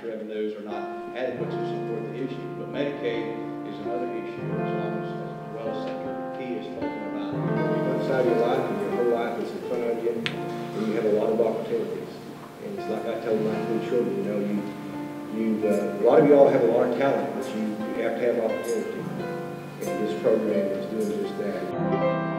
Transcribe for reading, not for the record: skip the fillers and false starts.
revenues are not adequate to support the issue. But Medicaid is another issue, as well as Senator Key is talking about. One side of your life and your whole life is in front of you, and you have a lot of opportunities. And it's like I told my three children, you know, a lot of y'all have a lot of talent, but you have to have opportunity. And this program is doing just that.